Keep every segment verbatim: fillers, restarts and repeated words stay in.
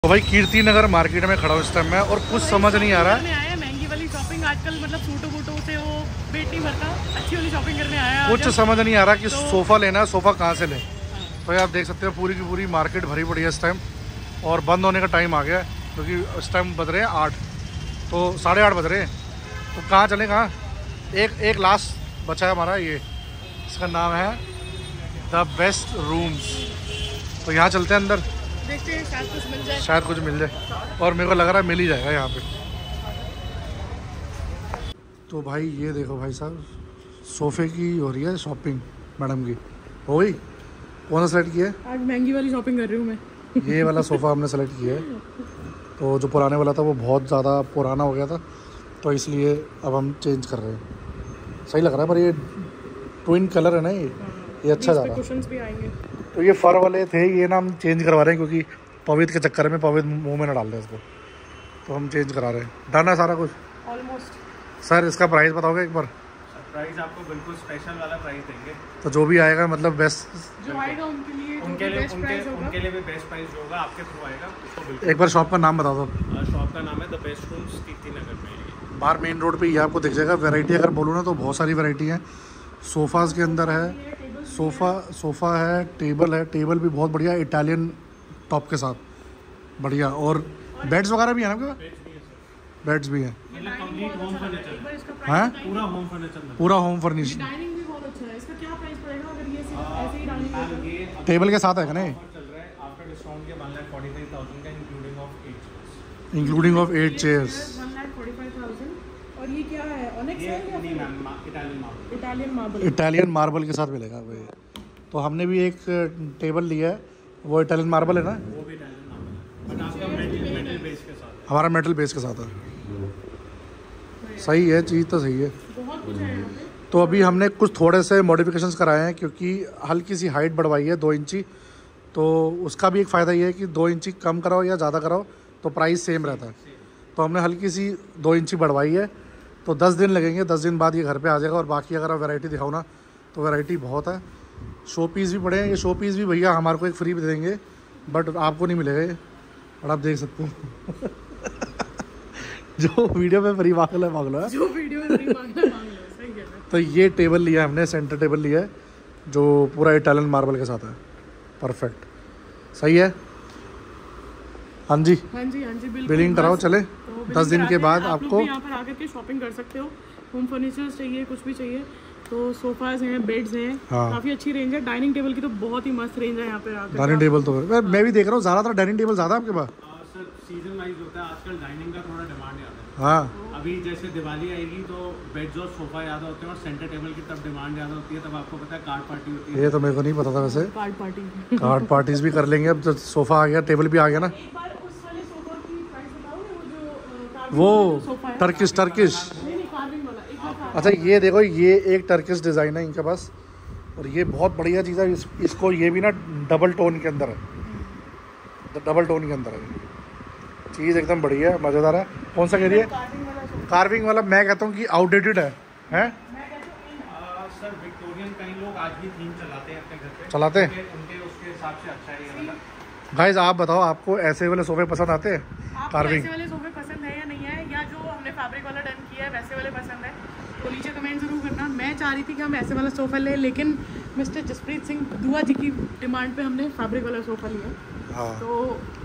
तो भाई कीर्ति नगर मार्केट में खड़ा हूँ इस टाइम में और कुछ समझ नहीं आ रहा है। आया महंगी वाली शॉपिंग आजकल, मतलब सूटों वूटों से वो पेट नहीं भरता, अच्छी वाली शॉपिंग करने आया। कुछ समझ नहीं आ रहा कि तो... सोफ़ा लेना है, सोफ़ा कहाँ से लें। तो आप देख सकते हो पूरी की पूरी मार्केट भरी पड़ी है इस टाइम और बंद होने का टाइम आ गया है क्योंकि इस टाइम बज रहे हैं आठ, तो साढ़े आठ बज रहे हैं। तो कहाँ चलें, कहाँ? एक एक लास्ट बचा है हमारा, ये इसका नाम है द बेस्ट रूम्स। तो यहाँ चलते हैं अंदर, देखते हैं शायद कुछ मिल जाए, शायद कुछ मिल जाए और मेरे को लग रहा है मिल ही जाएगा यहाँ पे। तो भाई ये देखो भाई साहब, सोफ़े की हो रही है शॉपिंग मैडम की। हो गई? कौन सा सेलेक्ट किया है? आज महंगी वाली शॉपिंग कर रही हूँ मैं। ये वाला सोफ़ा हमने सेलेक्ट किया है। तो जो पुराने वाला था वो बहुत ज़्यादा पुराना हो गया था, तो इसलिए अब हम चेंज कर रहे हैं। सही लग रहा है, पर ये ट्विन कलर है ना, ये ये अच्छा जा रहा है। कुशन्स भी आएंगे। तो ये फर वाले थे, ये ना हम चेंज करवा रहे हैं क्योंकि पवित्र के चक्कर में पवित्र मुंह में ना डाल दें इसको, तो हम चेंज करा रहे हैं। डन है सारा कुछ ऑलमोस्ट। सर इसका प्राइस बताओगे एक बार? प्राइस आपको बिल्कुल स्पेशल वाला प्राइस देंगे। तो जो भी आएगा मतलब बेस्ट जो आएगा उनके लिए उनके लिए उनके उनके लिए भी बेस्ट प्राइस होगा, आपके थ्रू आएगा उसको बिल्कुल। एक बार शॉप का नाम बता दो। शॉप का नाम है the best rooms, Kirti Nagar में। बाहर मेन रोड पे ही आपको दिख जाएगा। वैरायटी अगर बोलूँ ना तो बहुत सारी वैरायटी है। सोफ़ाज़ के अंदर है, सोफ़ा सोफ़ा है, टेबल है, टेबल भी बहुत बढ़िया इटालियन टॉप के साथ बढ़िया, और बेड्स वगैरह भी है ना आपके पास? बेड्स भी हैं, कंप्लीट होम फर्नीचर हैं पूरा होम फर्नीचर पूरा होम फर्निश। डाइनिंग भी बहुत अच्छा है। इसका क्या प्राइस पड़ेगा अगर ये सिर्फ ऐसे ही डाइनिंग टेबल के साथ है ना? चल रहा है आफ्टर डिस्काउंट के one lakh forty five thousand का, including of eight chairs including of eight chairs. One lakh forty five thousand. और ये क्या है, ऑनेक्स है या नहीं ma'am, Italian marble. Italian marble? Italian marble के साथ मिलेगा भाई। तो हमने भी एक टेबल लिया है, वो इटालियन मार्बल है ना? वो भी इटालियन मार्बल है बट आपका मेटल मेटल बेस के साथ। हमारा मेटल बेस के साथ है। सही है, चीज़ तो सही है। बहुत कुछ है यहाँ पे। तो अभी हमने कुछ थोड़े से मॉडिफिकेशंस कराए हैं क्योंकि हल्की सी हाइट बढ़वाई है दो इंची। तो उसका भी एक फ़ायदा ये है कि दो इंची कम कराओ या ज़्यादा कराओ तो प्राइस सेम रहता है। तो हमने हल्की सी दो इंची बढ़वाई है। तो दस दिन लगेंगे, दस दिन बाद ये घर पे आ जाएगा। और बाकी अगर आप वैरायटी दिखाओ ना तो वैरायटी बहुत है। शो पीस भी पड़े हैं। ये शो पीस भी भैया हमारे को एक फ्री भी देंगे, बट आपको नहीं मिलेगा ये, और आप देख सकते हो। जो वीडियो में फ्री मांग लो मांग लो, जो वीडियो में फ्री मांगना मांग लो, सही कह रहे हैं। तो ये टेबल लिया हमने, सेंटर टेबल लिया है जो पूरा इटालियन मार्बल के साथ है। परफेक्ट, सही है। हाँ जी, हाँ जी, हाँ जी, बिल्कुल। बिलिंग कराओ चले। तो दस दिन के बाद आप आपको यहाँ पर आकर के शॉपिंग कर सकते हो। होम फर्नीचर चाहिए, कुछ भी चाहिए तो सोफाज हैं, बेड्स हैं। हाँ। काफ़ी अच्छी रेंज है। डाइनिंग टेबल की तो बहुत ही मस्त रेंज है यहाँ पे आकर। डाइनिंग टेबल तो मैं मैं भी देख रहा हूँ, ज़्यादातर डाइनिंग टेबल ज़्यादा आपके पास। सर सीजन वाइज होता है, आजकल डाइनिंग का थोड़ा डिमांड आता है। हाँ, अभी जैसे दिवाली आएगी तो बेड्स और सोफा ज़्यादा होते हैं और सेंटर टेबल की तब डिमांड ज़्यादा होती है, तब आपको पता है कार्ड पार्टी होती है। ये तो मेरे को नहीं पता था वैसे। कार्ड पार्टी कार्ड पार्टीज भी कर लेंगे अब तो सोफ़ा आ गया, टेबल भी आ गया ना। एक बार उस वाले सोफा की प्राइस बताओ ना, वो जो अ, carving वो वाला सोफा है। टर्किश टर्किश नहीं नहीं, कार्विंग वाला। एक बार कार्विंग। अच्छा ये देखो, ये एक टर्किश डिज़ाइन है इनके पास और ये बहुत बढ़िया चीज़ है। इस, इसको ये भी ना डबल टोन के अंदर है, डबल टोन के अंदर है। चीज़ एकदम बढ़िया है, मज़ेदार है। कौन सा कह रही है? कार्विंग वाला सोफा। कार्विंग वाला मैं कहता हूँ कि आउटडेटेड है, हैं? मैं कहती हूँ सर विक्टोरियन कई लोग आज भी थीम चलाते हैं अपने घर पे, चलाते हैं। उनके उनके उसके हिसाब से अच्छा है ये वाला। गाइस आप बताओ, आपको ऐसे वाले सोफे पसंद आते हैं? आपको कार्विंग ऐसे वाले सोफे पसंद है या नहीं है, या जो हमने फैब्रिक वाला डन किया है वैसे वाले पसंद है, तो नीचे कमेंट जरूर करना। मैं चाह रही थी कि हम ऐसे वाला सोफा लें, लेकिन मिस्टर जसप्रीत सिंह दुआ जी की डिमांड पे हमने फैब्रिक वाला सोफा लिया। हाँ, तो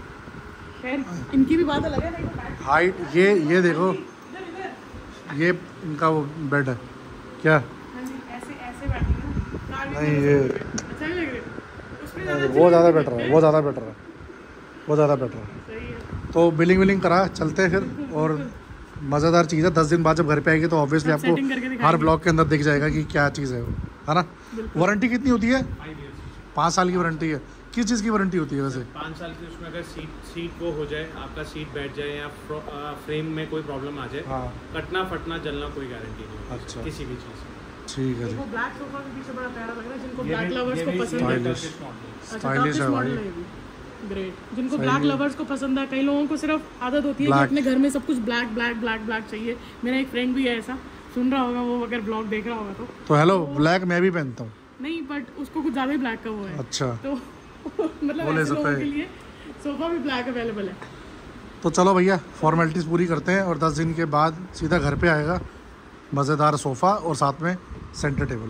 खैर इनकी भी बात अलग है। नहीं तो हाइट ये ये देखो, इधर इधर। ये इनका वो बेड है क्या? हाँ जी, ऐसे ऐसे बैठी ना। कार्विंग नहीं, वाले ये- सोफे पे। अच्छा नहीं लग रहे उसमें ज़्यादा वो ज़्यादा अच्छी बेटर है, लगती वो ज़्यादा बेटर है, वो ज़्यादा बेटर है। सही है। तो बिलिंग विलिंग करा चलते हैं फिर। और मज़ेदार चीज़ है, दस दिन बाद जब घर पे आएगी तो ऑब्वियसली सब setting करके आपको दिखाएंगे। हर ब्लॉग के अंदर दिख जाएगा कि क्या चीज़ है वो, है ना? वारंटी कितनी होती है? फाइव ईयर्स पाँच साल की वारंटी है। किस चीज़ की वारंटी होती है वैसे? पाँच साल की। उसमें अगर सीट सीट वो हो जाए, आपका सीट बैठ जाए या फ्रेम में कोई प्रॉब्लम आ जाए, हाँ, कटना फटना जलना कोई गारंटी नहीं होती अच्छा। किसी भी चीज़ की। ठीक है जी। वो ब्लैक सोफा के पीछे बड़ा प्यारा लग रहा है, जिनको ये ब्लैक भी- लवर्स ये को भी पसंद है। Stylish। अच्छा, Stylish Turkish है model भाई। है ये भी। ग्रेट। जिनको सही ब्लैक है। लवर्स को पसंद है, कई लोगों को सिर्फ आदत होती है कि Black। अपने घर में सब कुछ ब्लैक ब्लैक ब्लैक ब्लैक चाहिए। मेरा एक फ्रेंड भी है ऐसा, सुन रहा होगा वो अगर ब्लॉग देख रहा होगा तो। तो हेलो, ब्लैक मैं भी पहनता हूँ। नहीं, बट उसको कुछ ज़्यादा ही ब्लैक का वो है, अच्छा, तो मतलब वो ले ऐसे सकता लोगों है। के लिए सोफा भी ब्लैक अवेलेबल है। तो चलो भैया फॉर्मेलिटीज़ पूरी करते हैं और दस दिन के बाद सीधा घर पे आएगा मज़ेदार सोफ़ा और साथ में सेंटर टेबल।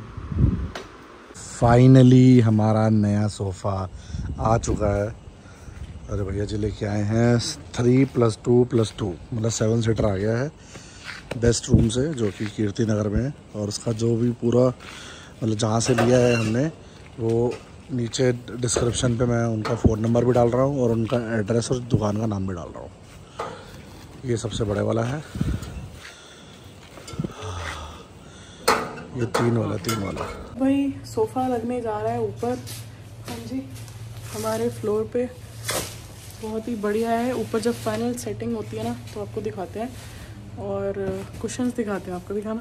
फाइनली हमारा नया सोफ़ा आ चुका है। अरे भैया जी लेके आए हैं three plus two plus two मतलब सेवन सीटर आ गया है बेस्ट रूम से, जो कि कीर्ति नगर में है। और उसका जो भी पूरा मतलब जहाँ से लिया है हमने वो नीचे डिस्क्रिप्शन पे मैं उनका फ़ोन नंबर भी डाल रहा हूँ और उनका एड्रेस और दुकान का नाम भी डाल रहा हूँ। ये सबसे बड़े वाला है, ये तीन वाला तीन वाला भाई सोफ़ा लगने जा रहा है ऊपर। हाँ जी, हमारे फ्लोर पे बहुत ही बढ़िया है। ऊपर जब फाइनल सेटिंग होती है ना तो आपको दिखाते हैं और कुशन्स दिखाते हैं। आपको दिखाना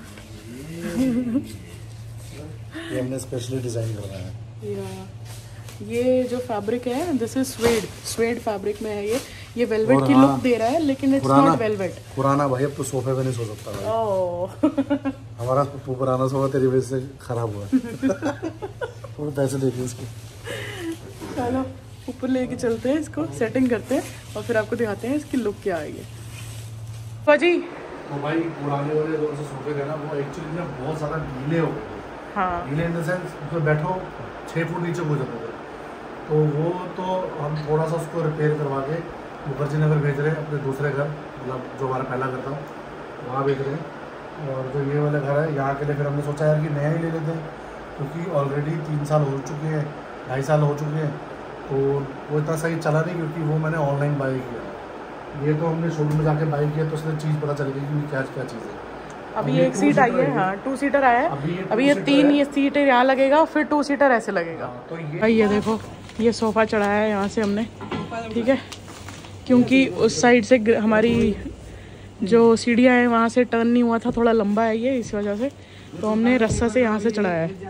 ये हमने स्पेशली डिज़ाइन करवाया है। या ये जो फैब्रिक है this is suede suede fabric में है। ये ये वेलवेट की हाँ, लुक दे रहा है लेकिन इट्स नॉट वेलवेट। पुराना भाई अब तो सोफे पे नहीं सो सकता भाई। ओह हमारा पुराना सोफा तेरी वजह से खराब हुआ है। थोड़े पैसे देखिए इसको। चलो ऊपर लेके चलते हैं, इसको सेटिंग करते हैं और फिर आपको दिखाते हैं इसकी लुक क्या आएगी। जी तो भाई पुराने वाले जो सोफे थे ना वो एक्चुअली में बहुत ज़्यादा गीले हो गए। हाँ गीले इन द सेंस उसमें बैठो छः फुट नीचे हो जाते थे। तो वो तो हम थोड़ा सा उसको रिपेयर करवा के मुखर्जी नगर भेज रहे हैं अपने दूसरे घर, मतलब जो हमारा पहला घर था वहाँ भेज रहे हैं। और जो ये वाला घर है यहाँ के लिए फिर हमने सोचा यार कि नया ही ले लेते हैं, क्योंकि ऑलरेडी तीन साल हो चुके हैं, ढाई साल हो चुके हैं। तो वो इतना सही चला नहीं क्योंकि वो मैंने ऑनलाइन बाई किया। ये तो हमने शोरूम में जाके बाई किया तो उसमें चीज़ पता चल गई कि क्या क्या चीज़ है। अभी एक सीट आई है, हाँ टू सीटर आया है। अभी ये अभी ये तीन ये सीटर यहाँ लगेगा फिर टू सीटर ऐसे लगेगा। तो ये भाई ये देखो ये सोफ़ा चढ़ाया है यहाँ से हमने, ठीक है, क्योंकि उस साइड से ग- हमारी जो सीढ़ियाँ हैं वहाँ से टर्न नहीं हुआ था, थोड़ा लंबा है ये इस वजह से, तो हमने रस्सा से यहाँ से चढ़ाया है।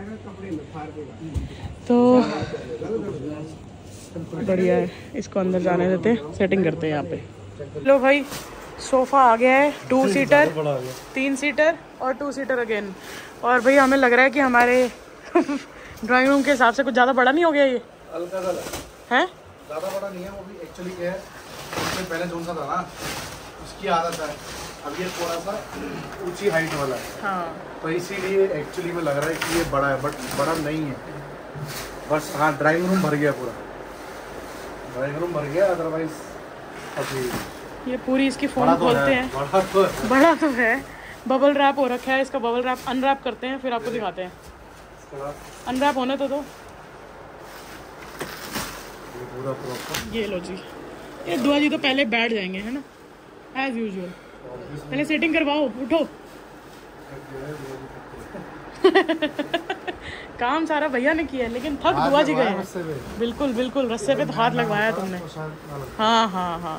तो बढ़िया है, इसको अंदर जाने देते हैं, सेटिंग करते हैं यहाँ पे। लो भाई सोफ़ा आ गया है, टू सीटर, तीन सीटर और टू सीटर अगेन। और भाई हमें लग रहा है कि हमारे ड्राइंग रूम के हिसाब से कुछ ज़्यादा बड़ा नहीं हो गया ये हल्का सा है। ज़्यादा बड़ा नहीं है, वो भी एक्चुअली क्या है उससे पहले जो सा था ना उसकी आदत है। अब ये थोड़ा सा ऊंची हाइट वाला है, हाँ तो इसीलिए एक्चुअली में लग रहा है कि ये बड़ा है, बट बड़ा नहीं है। बस हाँ ड्राइंग रूम भर गया, पूरा ड्राइंग रूम भर गया, अदरवाइज अभी ये पूरी इसकी फोन खोलते हैं। बड़ा तो है। बड़ा तो है, बबल रैप हो रखा है इसका। बबल रैप अनरैप करते हैं फिर आपको दिखाते हैं। अनरैप होने तो दो। ये पूरा प्रॉपर ये लो जी, ये दुआ जी तो पहले बैठ जाएंगे है ना एज यूजुअल। पहले सेटिंग करवाओ, उठो। काम सारा भैया ने किया है लेकिन थक दुआ जी गए हैं। बिल्कुल बिल्कुल, रस्से पे तो हाथ लगवाया तुमने। हाँ हाँ हाँ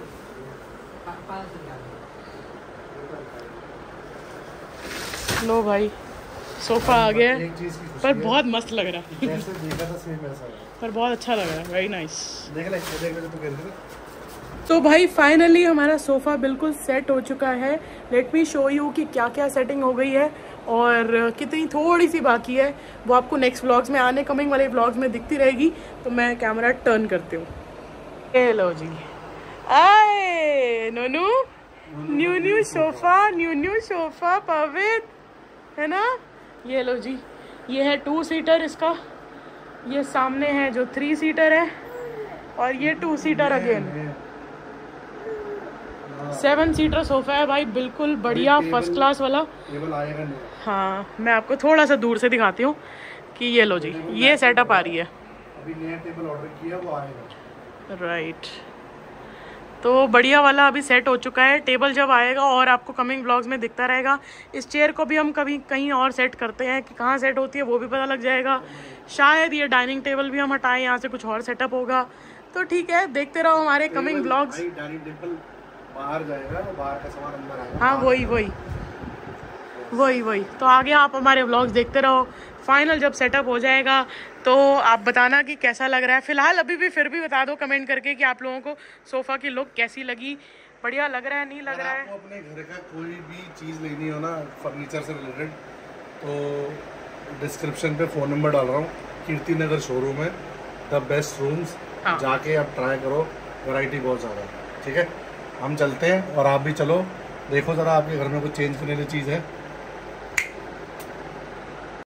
लो भाई सोफा आ गया है, एक चीज़ की खुशी पर बहुत मस्त लग रहा है। जैसे देखा था सेम ऐसा है। पर बहुत अच्छा लग रहा है, वेरी नाइस। देख ले देख ले तो कह रही थी। तो भाई फाइनली हमारा सोफ़ा बिल्कुल सेट हो चुका है। लेट मी शो यू कि क्या क्या सेटिंग हो गई है और कितनी थोड़ी सी बाकी है, वो आपको नेक्स्ट व्लॉग्स में, आने कमिंग वाले व्लॉग्स में दिखती रहेगी। तो मैं कैमरा टर्न करती हूँ। हेलो जी, आए Nonu, new new sofa, new new sofa पवित्र है ना। ये लो जी, ये है टू सीटर इसका, ये सामने है जो थ्री सीटर है और ये two seater again seven seater sofa है भाई, बिल्कुल बढ़िया फर्स्ट क्लास वाला। टेबल आएगा नहीं। हाँ मैं आपको थोड़ा सा दूर से दिखाती हूँ कि ये लो जी, ये सेटअप आ रही है। अभी नया टेबल ऑर्डर किया वो आएगा। राइट, तो बढ़िया वाला अभी सेट हो चुका है। टेबल जब आएगा और आपको कमिंग ब्लॉग्स में दिखता रहेगा। इस चेयर को भी हम कभी कहीं और सेट करते हैं कि कहाँ सेट होती है वो भी पता लग जाएगा। शायद ये डाइनिंग टेबल भी हम हटाएं, यहाँ से कुछ और सेटअप होगा। तो ठीक है, देखते रहो हमारे कमिंग ब्लॉग्स। डाइनिंग टेबल बाहर जाएगा, बाहर का सामान अंदर आएगा। हाँ वही वही वही वही तो आगे आप हमारे व्लॉग्स देखते रहो। फाइनल जब सेटअप हो जाएगा तो आप बताना कि कैसा लग रहा है। फिलहाल अभी भी फिर भी बता दो कमेंट करके कि आप लोगों को सोफ़ा की लुक कैसी लगी, बढ़िया लग रहा है नहीं लग रहा है। आपको अपने घर का कोई भी चीज़ लेनी हो ना फर्नीचर से रिलेटेड, तो डिस्क्रिप्शन पे फ़ोन नंबर डाल रहा हूँ। कीर्ति नगर शोरूम है, द बेस्ट रूम्स। हाँ। जाके आप ट्राई करो, वैरायटी बहुत ज़्यादा है। ठीक है, हम चलते हैं और आप भी चलो, देखो ज़रा आपके घर में कुछ चेंज करने वाली चीज़ है